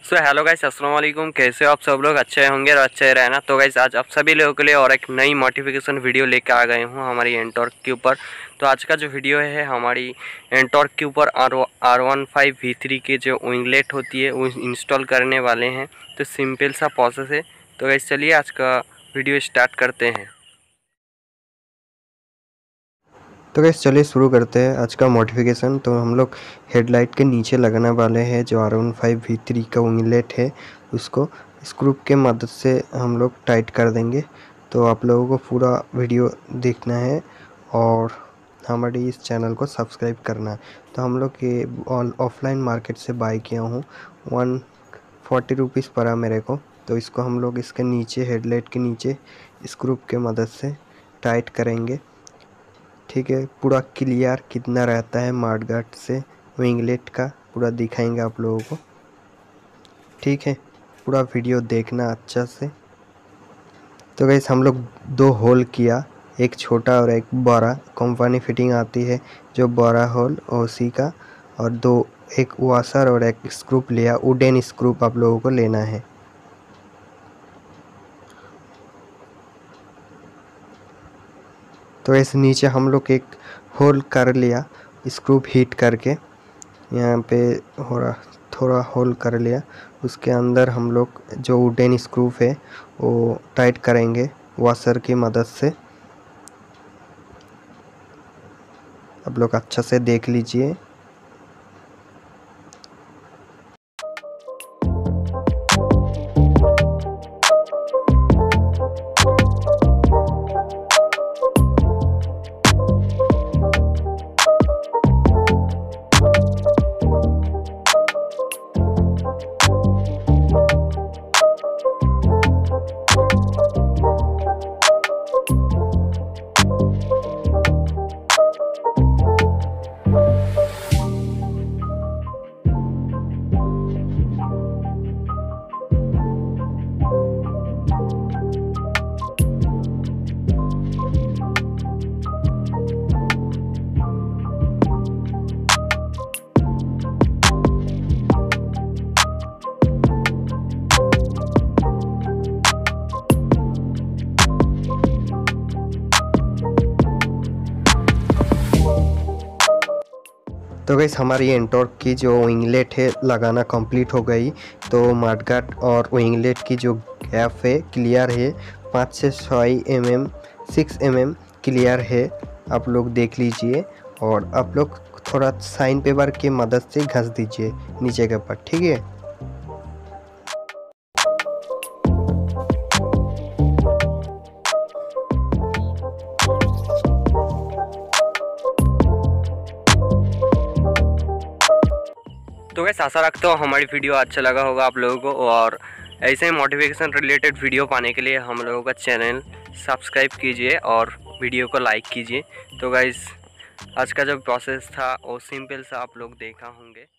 Hello guys, अस्सलाम वालेकुम। कैसे हो आप सब लोग? अच्छे होंगे और अच्छे रहना। तो गाइस आज आप सभी लोगों के लिए और एक नई नोटिफिकेशन वीडियो लेकर आ गए हूँ हमारी एंटॉर्क के ऊपर। तो आज का जो वीडियो है हमारी एंटॉर्क के ऊपर R15V3 के जो विंगलेट होती है वो इंस्टॉल करने वाले हैं। तो सिंपल सा प्रोसेस है। तो गाइस चलिए आज का वीडियो स्टार्ट करते हैं। तो गैस चलिए शुरू करते हैं आज का मॉडिफिकेशन। तो हम लोग हेडलाइट के नीचे लगाने वाले हैं जो R15V3 का विंगलेट है, उसको स्क्रू के मदद से हम लोग टाइट कर देंगे। तो आप लोगों को पूरा वीडियो देखना है और हमारे इस चैनल को सब्सक्राइब करना है। तो हम लोग ये ऑफलाइन मार्केट से बाय किया हूँ, 140 रुपीज़ पड़ा मेरे को। तो इसको हम लोग इसके नीचे हेडलाइट के नीचे स्क्रू के मदद से टाइट करेंगे। ठीक है, पूरा क्लियर कितना रहता है मडगार्ड से विंगलेट का पूरा दिखाएंगे आप लोगों को। ठीक है, पूरा वीडियो देखना अच्छा से। तो गैस हम लोग 2 होल किया, एक छोटा और एक बड़ा। कंपनी फिटिंग आती है जो बड़ा होल उसी का, और एक वाशर और एक स्क्रू लिया। वुडन स्क्रू आप लोगों को लेना है। तो ऐसे नीचे हम लोग एक होल कर लिया स्क्रू हीट करके, यहाँ पे थोड़ा होल कर लिया। उसके अंदर हम लोग जो वुडन स्क्रू है वो टाइट करेंगे वॉशर की मदद से। आप लोग अच्छा से देख लीजिए। तो गैस हमारी एंटॉर्क की जो विंगलेट है लगाना कंप्लीट हो गई। तो मडगार्ड और विंगलेट की जो गैप है क्लियर है, 5 से 6 mm 6 mm क्लियर है। आप लोग देख लीजिए और आप लोग थोड़ा साइन पेपर की मदद से घस दीजिए नीचे के ऊपर। ठीक है, तो वैसे आशा रखता हूँ हमारी वीडियो अच्छा लगा होगा आप लोगों को, और ऐसे ही मोटिवेशन रिलेटेड वीडियो पाने के लिए हम लोगों का चैनल सब्सक्राइब कीजिए और वीडियो को लाइक कीजिए। तो गाइस आज का जो प्रोसेस था वो सिंपल सा आप लोग देखा होंगे।